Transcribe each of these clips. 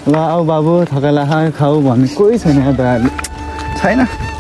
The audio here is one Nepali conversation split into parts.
ल आऊ बाबु थकाला खाऊ भन्ने कोही छैन यहाँ दाहरूले छैन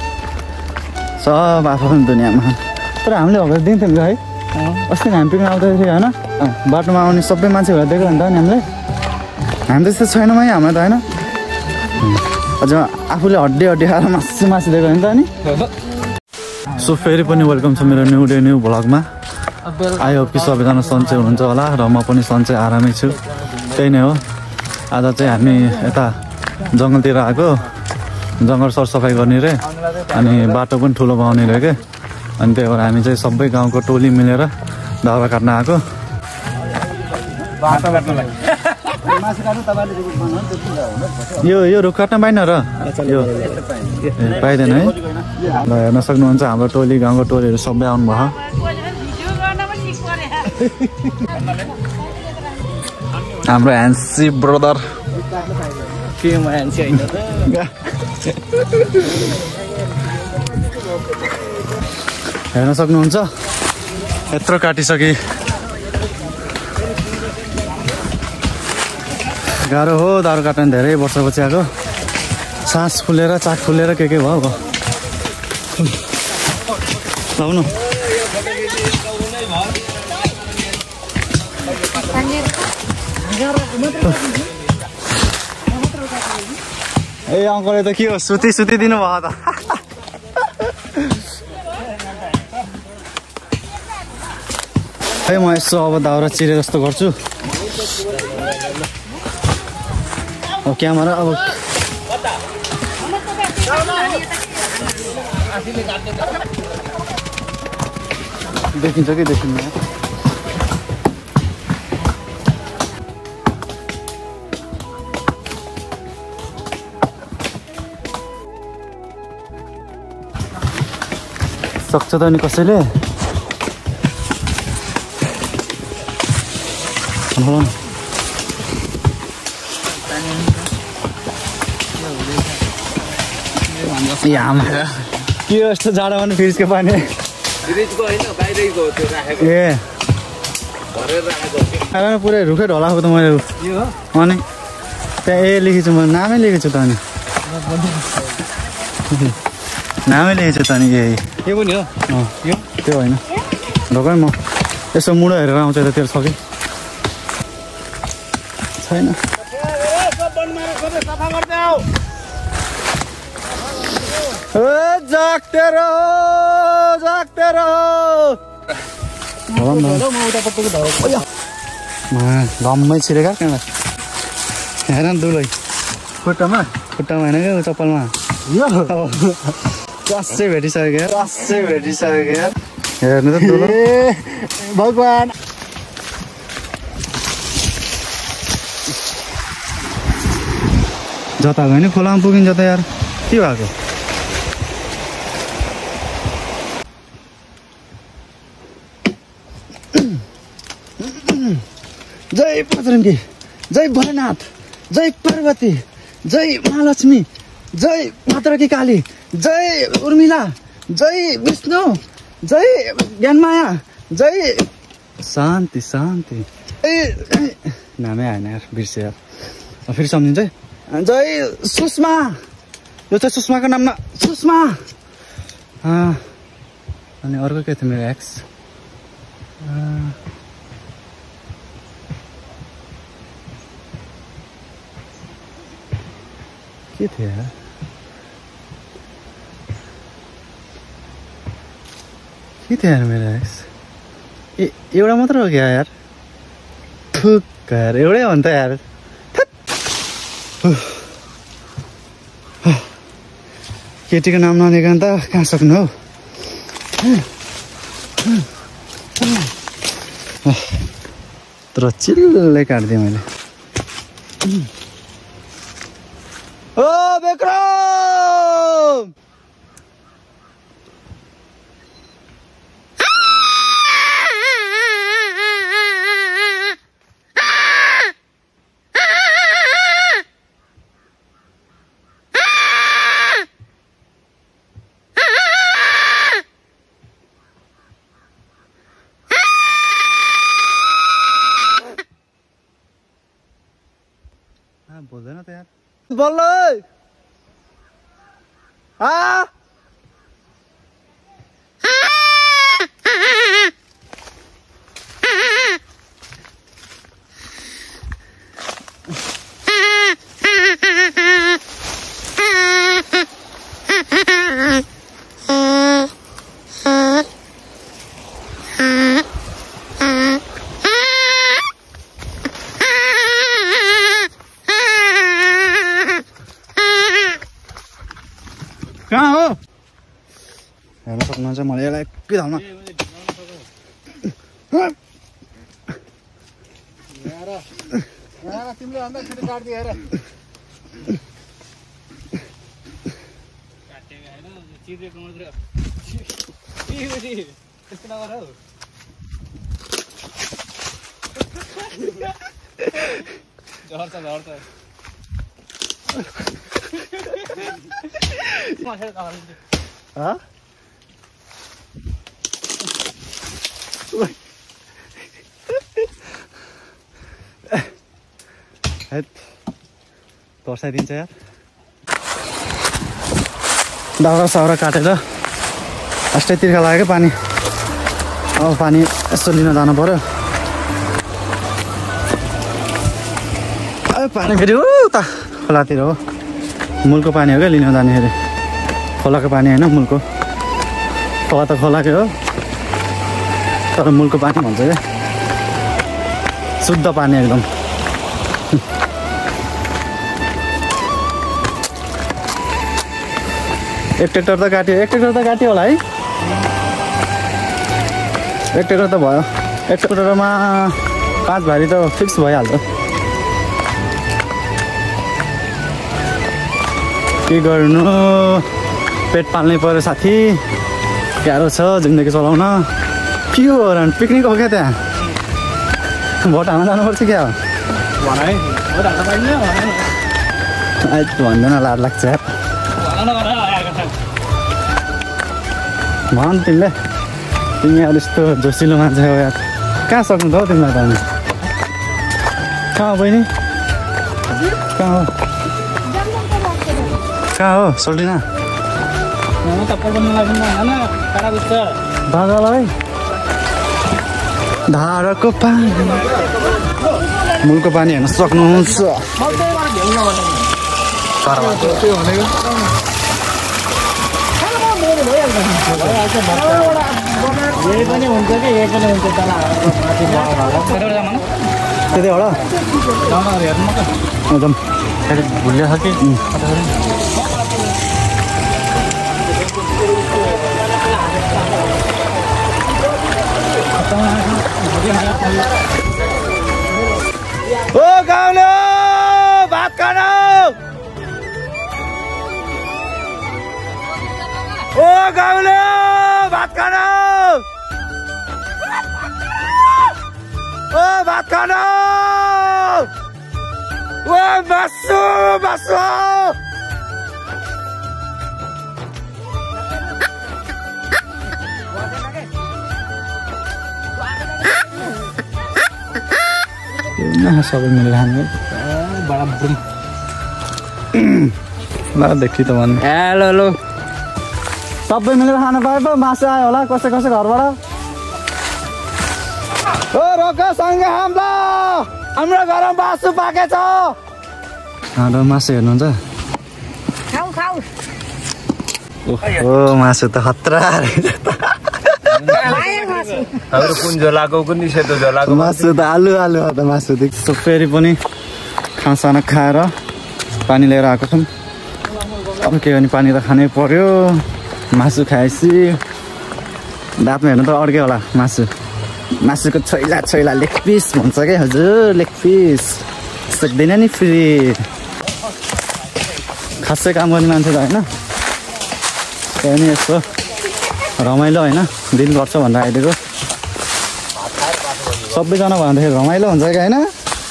सब आफ्नो दुनियाँमा तर हामीले हगेर दिन्थ्यौँ नि है अस्ति हामी पिक्न आउँदाखेरि होइन बाटोमा आउने सबै मान्छेहरू देख्यो नि त नि हामीलाई हामी त त्यस्तो छैनौँ है हाम्रो त होइन अझ आफूले हड्डी खाएर मासु दिएको नि त नि सो फेरि पनि वेलकम छ मेरो न्यू डे न्यू भ्लगमा आई होप कि सबैजना सन्चै हुनुहुन्छ होला र म पनि सन्चै आरामै छु त्यही नै हो आज चाहिँ हामी यता जङ्गलतिर आएको जङ्गल सरसफाइ गर्ने रे अनि बाटो पनि ठुलो बनाउने रे के अनि त्यही भएर हामी चाहिँ सबै गाउँको टोली मिलेर दाउरा काट्न आएको यो रुख काट्न पाइन र यो पाइँदैन है ल हेर्न सक्नुहुन्छ हाम्रो टोली गाउँको टोलीहरू सबै आउनुभयो हाम्रो ह्यान्सी ब्रदर के म ह्यान्सी होइन हेर्न सक्नुहुन्छ यत्रो काटिसके गाह्रो हो दाउरा काट्न धेरै वर्षपछि आएको सास फुलेर चाक फुलेर के भयो लाउनु ए अङ्कलले त के हो सुती दिनु भयो त है म यसो अब दाउरा चिरे जस्तो गर्छु अब क्यामेरा अब देखिन्छ कि देखिन्न सक्छ त नि कसैले के यस्तो जाडो भने फ्रिजको पानी ए पुरै रुखै ढलाएको त मैले अनि त्यहाँ ए लेखेको छु म नामै लेखेको छु त अनि नामै लेखेको छु त नि यो पनि हो त्यो होइन ढोकै म यसो मुडो हेरेर आउँछ त तेरो छ कि छैन घम्मै छिरेका कहाँ हेर न दुलै खुट्टामा होइन क्या चप्पलमा कसै भेटिसक्यो हेर्नु त दुलो भगवान् जता गयो नि खोलामा पुगिन्छ त यार के भएको जय बजरङ्गी जय भोलेनाथ जय पार्वती जय महालक्ष्मी जय भाद्रकी काली जय उर्मिला जय विष्णु जय ज्ञानमाया जय शान्ति नामै आएन यार बिर्से यार फेरि सम्झिन्छ है जय सुषमा यो चाहिँ सुषमाको नाममा सुषमा अनि अर्को के थियो मेरो एक्स के थियो यार मेरो एक्स एउटा मात्र हो क्या यार थुक यार एउटै हो नि त यार केटीको नाम नलिकन त कहाँ सक्नु हौ तर चिल्लै काटिदिएँ मैले ओ विक्रम बोल हुँदैन त यार बल्ल कहाँ हो हेर्न सक्नुहुन्छ मलाई यसलाई एकै धालमा तिमीले भन्दा छिटो काट्दियो हेर चिरेको मात्र त्यस्तो नगर हौ झर्छ तर्साइदिन्छ यार दाउरा साउरा काटेर अस्टै तिर्खा लाग्यो पानी अब पानी यसो लिन जानु पर्यो पानी फेरि उता खोलातिर हो मूलको पानी हो क्या लिन जानेखेरि खोलाको पानी होइन मूलको खोला त खोलाकै हो तर मूलको पानी भन्छ क्या शुद्ध पानी एकदम एक ट्र्याक्टर त काट्यो होला है एक ट्र्याक्टर त भयो एक ट्र्याक्टरमा 5 भारी त फिक्स भइहाल्छ के गर्नु पेट पाल्नै पर्यो साथी गाह्रो छ जिन्दगी चलाउन के हो पिकनिक हो क्या त्यहाँ भोट हाल्न जानुपर्छ क्या भन्दैन लाज लाग्छ यार भन तिमीले तिमी अब यस्तो जोसिलो मान्छे हो यार कहाँ सक्नु त हौ तिमीलाई त अनि कहाँ हो बहिनी कहाँ हो सोल्टिना दादालाई धाराको पानी मूलको पानी हेर्न सक्नुहुन्छ त्यतै होला एकदम भुलिया छ कि ओ गाउँले भात खानु ओ गाउँले भात खानु ओ भात खानु ओ बस्छु सबै मिलेर खानु ल देखि त भन्नु हेलो सबै मिलेर खानु पाए पो मासु आयो होला कसै घरबाट ओ रोक सँगै हाम्रो घरमा मासु पाकेछ हाम्रो मासु हेर्नुहुन्छ ओ मासु त खतरा हाम्रो कुन झोलाको कुन सेतो झोलाको मासु त आलु त मासु देख्छु फेरि पनि खानासाना खाएर पानी लिएर आएको छौँ अब के गर्ने पानी त खानै पर्यो मासु खाएपछि दाँतमा हेर्नु त अड्क्यो होला मासुको छैला लेग पिस भन्छ क्या हजुर लेग पिस सक्दैन नि फेरि खासै काम गर्ने मान्छे त होइन त्यही नि यस्तो रमाइलो होइन दिन गर्छ भनेर आइदिएको सबैजना भन्दाखेरि रमाइलो हुन्छ क्या होइन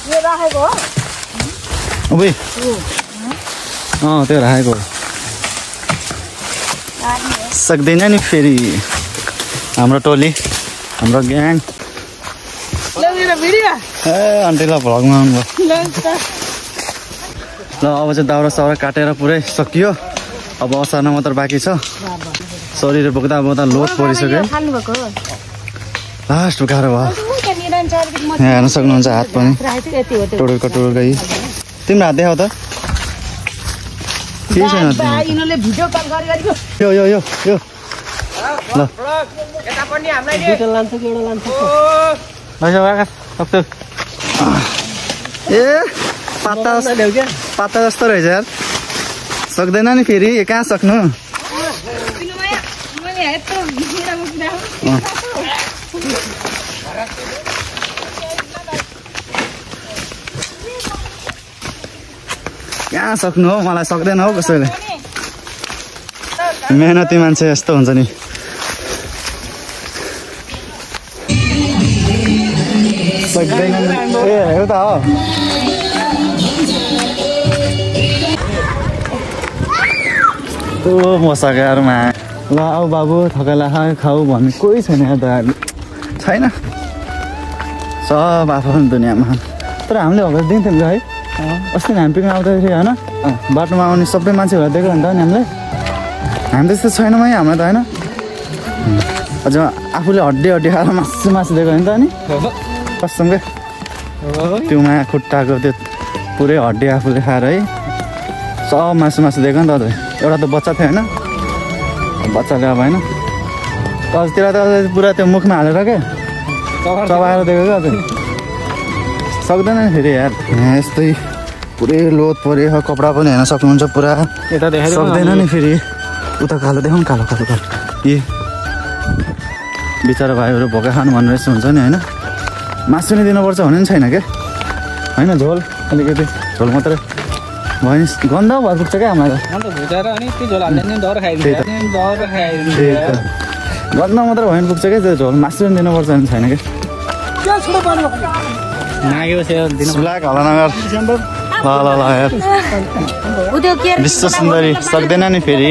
त्यो राखेको सक्दैन नि फेरि हाम्रो टोली हाम्रो ग्याङ ए आन्टीलाई भ्लगमा आउनुभयो ल अब चाहिँ दाउरा साउरा काटेर पुरै सकियो। अब असार्न मात्र बाँकी छ। शरीर बोक्दा बोक्दा लोड परिसक्यो। लास्ट गाह्रो भयो। यहाँ हेर्न सक्नुहुन्छ हात पनि टोडुर्क टोडुर्क। तिम्रो हात देखाउ त। के छैन यो यो यो यो ल ए पाता जस्तो रहेछ यार। सक्दैन नि फेरि कहाँ सक्नु। कहाँ सक्नु हो, मलाई सक्दैन हो कसैले। मेहनती मान्छे यस्तो हुन्छ नि। सक्दैन ए एउटा हो। मसकाहरूमा ल आऊ बाबु थकाला खाऊ भन्ने कोही छैन यहाँ त। छैन, सब आफ्नो दुनियाँमा। तर हामीले हगस दिन्थ्यौँ है। अस्ति हामी पिकनिक आउँदाखेरि होइन बाटोमा आउने सबै मान्छेहरू देखेर नि त नि हामीले। हामी त त्यस्तो छैनौँ है हाम्रो त होइन। अझ आफूले हड्डी हड्डी खाएर मासु मासु दिएको नि त नि कसमकै। त्योमा खुट्टाको त्यो पुरै हड्डी आफूले खाएर है सब मासु मासु दिएको नि त। अझै एउटा त बच्चा थियो होइन, बच्चाले अब होइन त्यसलाई त अझै पुरा त्यो मुखमा हालेर क्या चबाएर दिएको क्या। अझै सक्दैन नि फेरि यार। यस्तै पुरै लोड पऱ्यो। कपडा पनि हेर्न सक्नुहुन्छ पुरा सक्दैन नि फेरि। उता कालो देखाउँ कालो कालो कालो। ए बिचरा भाइहरू भोकै खानु भन्ने रहेछ हुन्छ नि होइन। मासु नै दिनुपर्छ भन्ने पनि छैन क्या होइन। झोल अलिकति झोल मात्रै भयो नि। गन्ध भएर पुग्छ क्या हामीलाई त। गन्ध मात्रै भयो भने पुग्छ क्या त्यो झोल। मासु पनि दिनुपर्छ भने छैन क्या। ब्ल्याक होला नगर। ल ल ल यार विश्व सुन्दरी सक्दैन नि फेरि।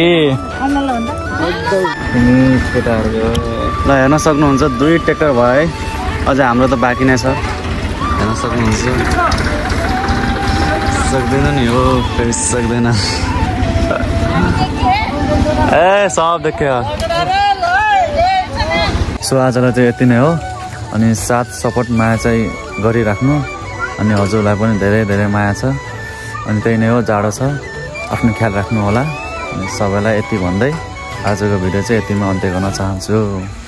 ल हेर्न सक्नुहुन्छ 2 ट्र्याक्टर भयो है। अझ हाम्रो त बाँकी नै छ हेर्न सक्नुहुन्छ। सक्दैन नि हो फेरि सक्दैन। ए सब देख्यो। सो आजलाई चाहिँ यति नै हो। अनि साथ सपोर्ट माया चाहिँ गरिराख्नु। अनि हजुरलाई पनि धेरै धेरै माया छ। अनि त्यही नै हो, जाडो छ, आफ्नो ख्याल राख्नु होला। अनि सबैलाई यति भन्दै आजको भिडियो चाहिँ यतिमा अन्त्य गर्न चाहन्छु।